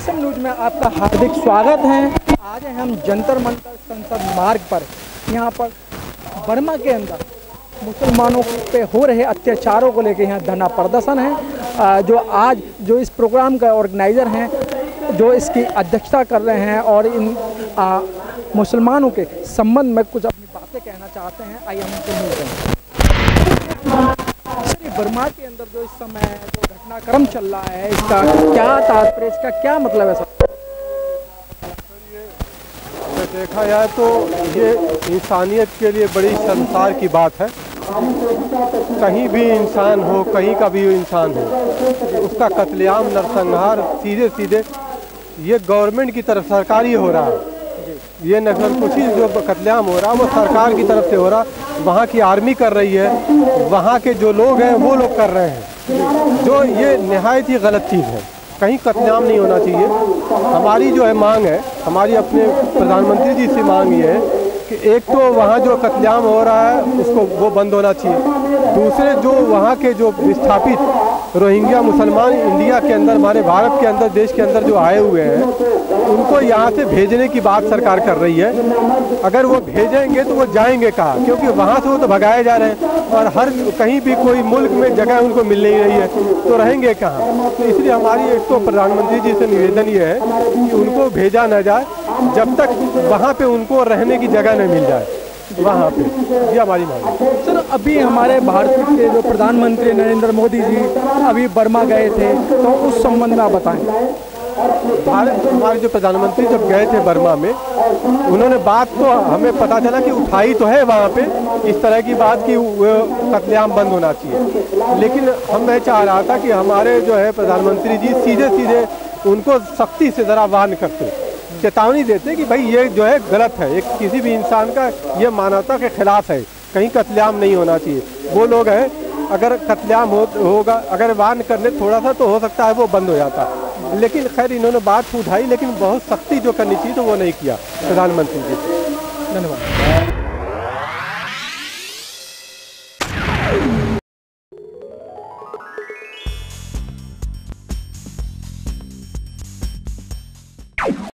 SM news में आपका हार्दिक स्वागत है। आज हम जंतर मंतर संसद मार्ग पर, यहाँ पर बर्मा के अंदर मुसलमानों पे हो रहे अत्याचारों को लेकर यहाँ धरना प्रदर्शन है। जो इस प्रोग्राम का ऑर्गेनाइज़र हैं, जो इसकी अध्यक्षता कर रहे हैं और इन मुसलमानों के संबंध में कुछ अपनी बातें कहना चाहते हैं। आइए हम उनसे मिलते हैं। बर्मा के अंदर जो इस समय जो घटनाक्रम चल रहा है, इसका क्या तात्पर्य, इसका क्या मतलब है सर? देखा जाए तो ये इंसानियत के लिए बड़ी शर्मसार की बात है। कहीं भी इंसान हो, कहीं का भी इंसान हो, उसका कत्लेआम, नरसंहार सीधे सीधे ये गवर्नमेंट की तरफ सरकारी हो रहा है। ये नस्लकुशी जो कत्लेआम हो रहा है वो सरकार की तरफ से हो रहा, वहाँ की आर्मी कर रही है, वहाँ के जो लोग हैं वो लोग कर रहे हैं, जो ये निहायत ही गलत चीज़ है। कहीं कत्लेआम नहीं होना चाहिए। हमारी जो है मांग है, हमारी अपने प्रधानमंत्री जी से मांग ये है कि एक तो वहाँ जो कत्लेआम हो रहा है उसको वो बंद होना चाहिए। दूसरे जो वहाँ के जो विस्थापित रोहिंग्या मुसलमान इंडिया के अंदर, हमारे भारत के अंदर, देश के अंदर जो आए हुए हैं, उनको यहाँ से भेजने की बात सरकार कर रही है। अगर वो भेजेंगे तो वो जाएंगे कहाँ? क्योंकि वहाँ से वो तो भगाए जा रहे हैं और हर कहीं भी कोई मुल्क में जगह उनको मिल नहीं रही है, तो रहेंगे कहाँ? तो इसलिए हमारी एक तो प्रधानमंत्री जी से निवेदन ये है कि उनको भेजा न जाए जब तक वहाँ पे उनको रहने की जगह न मिल जाए वहाँ पे। ये हमारी मांग है। सर, अभी हमारे भारत के जो प्रधानमंत्री नरेंद्र मोदी जी अभी बर्मा गए थे, तो उस संबंध में आप बताएं। हमारे जो प्रधानमंत्री जब गए थे बर्मा में, उन्होंने बात तो हमें पता चला कि उठाई तो है वहाँ पे इस तरह की बात कि कत्लेआम बंद होना चाहिए, लेकिन मैं चाह रहा था कि हमारे जो है प्रधानमंत्री जी सीधे सीधे उनको सख्ती से ज़रा वार्न करते, चेतावनी देते कि भाई ये जो है गलत है, एक किसी भी इंसान का ये मानवता के खिलाफ है, कहीं कत्लेआम नहीं होना चाहिए। वो लोग हैं, अगर कत्लेआम होगा, अगर वार्न करने थोड़ा सा तो हो सकता है वो बंद हो जाता, लेकिन खैर इन्होंने बात उठाई, लेकिन बहुत सख्ती जो करनी चाहिए तो वो नहीं किया प्रधानमंत्री जी। धन्यवाद।